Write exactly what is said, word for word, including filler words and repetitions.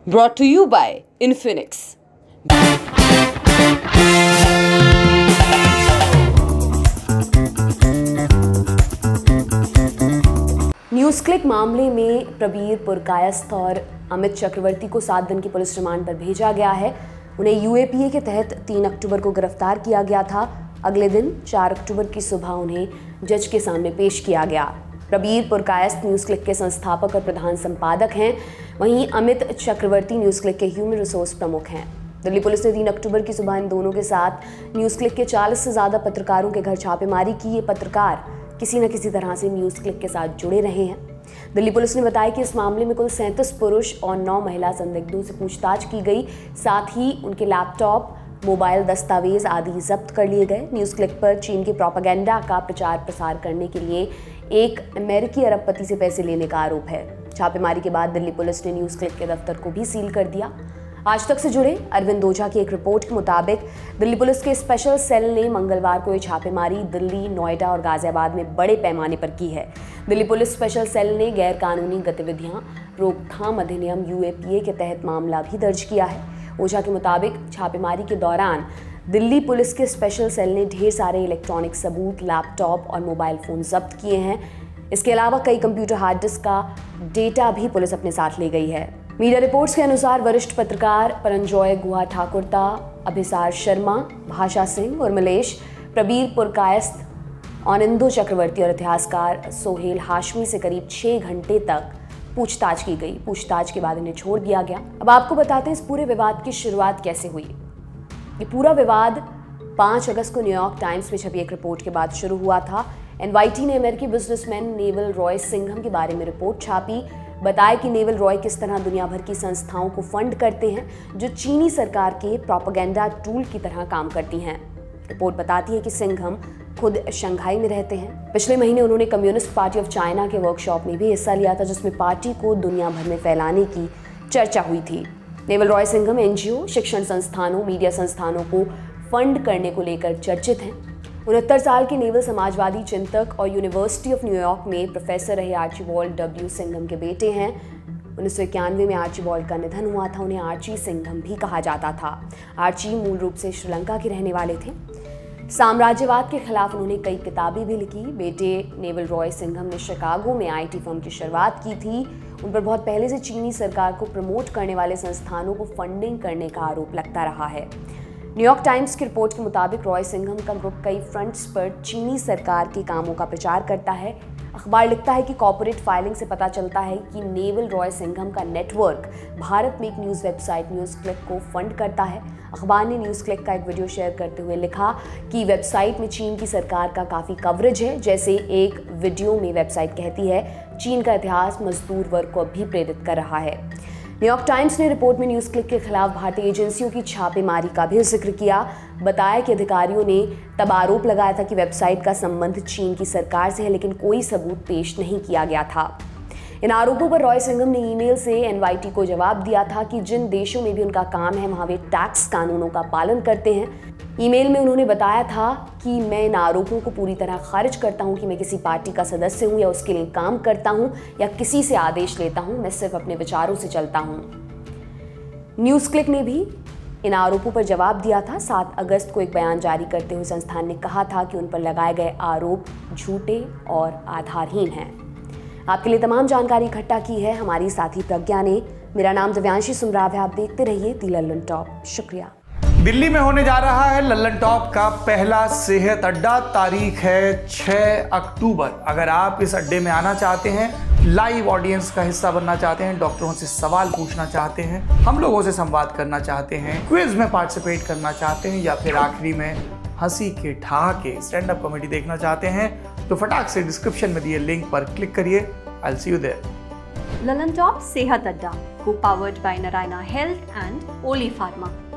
Brought to you by Infinix. News click मामले में प्रबीर पुरकायस्थ और अमित चक्रवर्ती को सात दिन की पुलिस रिमांड पर भेजा गया है। उन्हें यूएपीए के तहत तीन अक्टूबर को गिरफ्तार किया गया था। अगले दिन चार अक्टूबर की सुबह उन्हें जज के सामने पेश किया गया। प्रबीर पुरकायस्थ न्यूज़ क्लिक के संस्थापक और प्रधान संपादक हैं, वहीं अमित चक्रवर्ती न्यूज़ क्लिक के ह्यूमन रिसोर्स प्रमुख हैं। दिल्ली पुलिस ने तीन अक्टूबर की सुबह इन दोनों के साथ न्यूज़ क्लिक के चालीस से ज़्यादा पत्रकारों के घर छापेमारी की। ये पत्रकार किसी न किसी तरह से न्यूज़ क्लिक के साथ जुड़े रहे हैं। दिल्ली पुलिस ने बताया कि इस मामले में कुल सैंतीस पुरुष और नौ महिला संदिग्धों से पूछताछ की गई। साथ ही उनके लैपटॉप, मोबाइल दस्तावेज आदि जब्त कर लिए गए। न्यूज़ क्लिक पर चीन के प्रोपेगेंडा का प्रचार प्रसार करने के लिए एक अमेरिकी अरबपति से पैसे लेने का आरोप है। छापेमारी के बाद दिल्ली पुलिस ने न्यूज़ क्लिक के दफ्तर को भी सील कर दिया। आज तक से जुड़े अरविंद ओझा की एक रिपोर्ट के मुताबिक दिल्ली पुलिस के स्पेशल सेल ने मंगलवार को ये छापेमारी दिल्ली, नोएडा और गाजियाबाद में बड़े पैमाने पर की है। दिल्ली पुलिस स्पेशल सेल ने गैर कानूनी गतिविधियां रोकथाम अधिनियम यूएपीए के तहत मामला भी दर्ज किया है। ओझा के मुताबिक छापेमारी के दौरान दिल्ली पुलिस के स्पेशल सेल ने ढेर सारे इलेक्ट्रॉनिक सबूत, लैपटॉप और मोबाइल फोन जब्त किए हैं। इसके अलावा कई कंप्यूटर हार्ड डिस्क का डेटा भी पुलिस अपने साथ ले गई है। मीडिया रिपोर्ट्स के अनुसार वरिष्ठ पत्रकार परंजॉय गुहा ठाकुरता, अभिसार शर्मा, भाषा सिंह और मलेश, प्रबीर पुरकायस्थ, आनंदो चक्रवर्ती और इतिहासकार सोहेल हाशमी से करीब छः घंटे तक पूछताछ की गई। पूछताछ के बाद इन्हें छोड़ दिया गया। अब आपको बताते हैं इस पूरे विवाद की शुरुआत कैसे हुई। ये पूरा विवाद पाँच अगस्त को न्यूयॉर्क टाइम्स में छपी एक रिपोर्ट के बाद शुरू हुआ था। एनवाईटी ने अमेरिकी बिजनेसमैन नेवल रॉय सिंघम के बारे में रिपोर्ट छापी। बताया कि नेवल रॉय किस तरह दुनिया भर की संस्थाओं को फंड करते हैं जो चीनी सरकार के प्रोपेगेंडा टूल की तरह काम करती हैं। रिपोर्ट बताती है कि सिंघम खुद शंघाई में रहते हैं। पिछले महीने उन्होंने कम्युनिस्ट पार्टी ऑफ चाइना के वर्कशॉप में भी हिस्सा लिया था, जिसमें पार्टी को दुनिया भर में फैलाने की चर्चा हुई थी। नेवल रॉय सिंघम एनजीओ, शिक्षण संस्थानों, मीडिया संस्थानों को फंड करने को लेकर चर्चित हैं। उनहत्तर साल के नेवल समाजवादी चिंतक और यूनिवर्सिटी ऑफ न्यूयॉर्क में प्रोफेसर रहे आर्चीबाल्ड डब्ल्यू सिंघम के बेटे हैं। उन्नीस सौ इक्यानवे में आर्चीबाल्ड का निधन हुआ था। उन्हें आर्ची सिंघम भी कहा जाता था। आर्ची मूल रूप से श्रीलंका के रहने वाले थे। साम्राज्यवाद के खिलाफ उन्होंने कई किताबें भी लिखी। बेटे नेवल रॉय सिंघम ने शिकागो में आईटी फर्म की शुरुआत की थी। उन पर बहुत पहले से चीनी सरकार को प्रमोट करने वाले संस्थानों को फंडिंग करने का आरोप लगता रहा है। न्यूयॉर्क टाइम्स की रिपोर्ट के मुताबिक रॉय सिंघम का ग्रुप कई फ्रंट्स पर चीनी सरकार के कामों का प्रचार करता है। अखबार लिखता है कि कॉर्पोरेट फाइलिंग से पता चलता है कि नेवल रॉय सिंघम का नेटवर्क भारत में एक न्यूज़ वेबसाइट न्यूज़ क्लिक को फंड करता है। अखबार ने न्यूज़ क्लिक का एक वीडियो शेयर करते हुए लिखा कि वेबसाइट में चीन की सरकार का काफ़ी कवरेज है। जैसे एक वीडियो में वेबसाइट कहती है, चीन का इतिहास मजदूर वर्ग को भी प्रेरित कर रहा है। न्यूयॉर्क टाइम्स ने रिपोर्ट में न्यूज़ क्लिक के खिलाफ भारतीय एजेंसियों की छापेमारी का भी जिक्र किया। बताया कि अधिकारियों ने तब आरोप लगाया था कि वेबसाइट का संबंध चीन की सरकार से है, लेकिन कोई सबूत पेश नहीं किया गया था। इन आरोपों पर रॉय सिंघम ने ईमेल से एनवाईटी को जवाब दिया था कि जिन देशों में भी उनका काम है वहाँ वे टैक्स कानूनों का पालन करते हैं। ईमेल में उन्होंने बताया था कि मैं इन आरोपों को पूरी तरह खारिज करता हूं कि मैं किसी पार्टी का सदस्य हूं या उसके लिए काम करता हूं या किसी से आदेश लेता हूं। मैं सिर्फ अपने विचारों से चलता हूं। न्यूज़ क्लिक ने भी इन आरोपों पर जवाब दिया था। सात अगस्त को एक बयान जारी करते हुए संस्थान ने कहा था कि उन पर लगाए गए आरोप झूठे और आधारहीन हैं। आपके लिए तमाम जानकारी इकट्ठा की है हमारी साथी प्रज्ञा ने। मेरा नाम दिव्यांशी सुमराव है। आप देखते रहिए दी लल्लन टॉप। शुक्रिया। दिल्ली में होने जा रहा है लल्लन टॉप का पहला सेहत अड्डा। तारीख है छह अक्टूबर। अगर आप इस अड्डे में आना चाहते हैं, लाइव ऑडियंस का हिस्सा बनना चाहते हैं, डॉक्टरों से सवाल पूछना चाहते हैं, हम लोगों से संवाद करना चाहते हैं, क्विज में पार्टिसिपेट करना चाहते हैं या फिर आखिरी में हंसी के ठहाके स्टैंड अप कॉमेडी देखना चाहते हैं, तो फटाक से डिस्क्रिप्शन में दिए लिंक पर क्लिक करिए। I will see you there. Lallan top Sehat Adda को powered by Narayana health and ओली फार्मा।